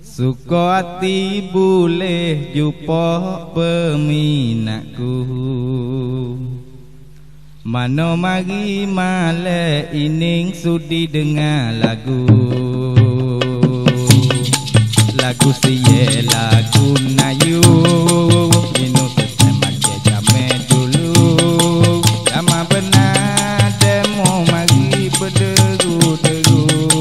Suka hati boleh jumpa peminatku, mana mari malam ining sudi dengar lagu. Lagu siye lagu Nayu, inu setemak dia jamet dulu. Lama benar demo mari berderu-deru.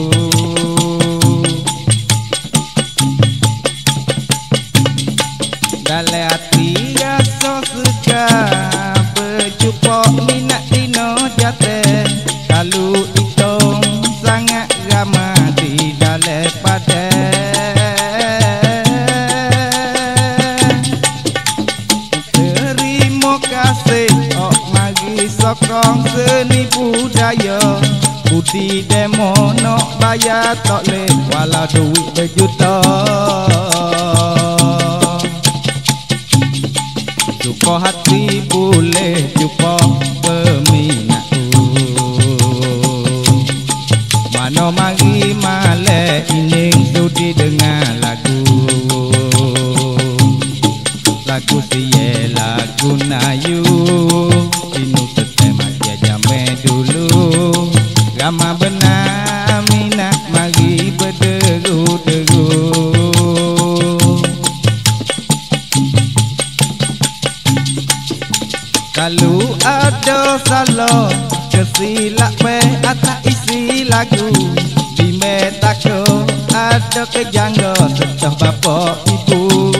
Dalam hati rasa segar berjumpa minat dino jatuh. Kalau hitung sangat ramah di dalam padan. Terima kasih oh mari sokong seni budaya. Budi demo nak bayar tak leh walau duit berjuta. Suka hati boleh jumpa peminatku, mana mari malam ining sudi dengar lagu. Lagu siye lagu Nayu, inu setemak dia jamet dulu. Ramah benar minat mari berderu-deru. Kalau ada salah kesilap atas isi lagu, bime takut ada kejangga setah bapa ibu.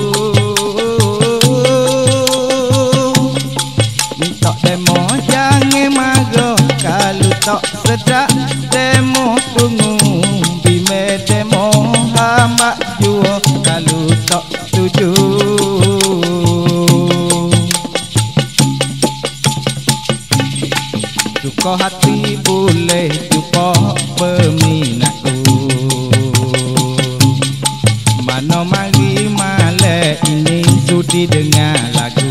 Minta demo jangan marah, kalau tak sedap demo tunggu. Bime demo hamba jua kalau tak setuju. Suka hati boleh jumpa peminatku, mana mari malam ini sudi dengar lagu.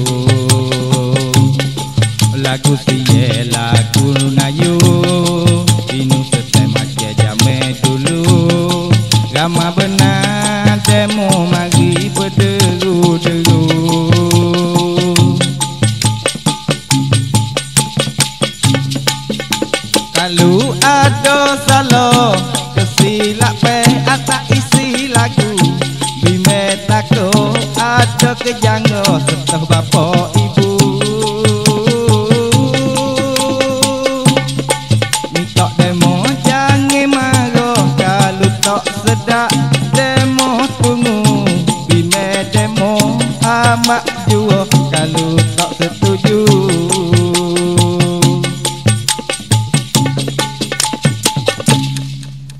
Lagu siye lagu Nayu, inu setemak dia jamet dulu. Ramah benar demo mari berderu-deru. Kalau ada salah kesilap atas isi lagu, bime takut ada kejangga setah bapa ibu. Minta demo jangan marah, kalau tak sedap demo tunggu. Bime demo amat jua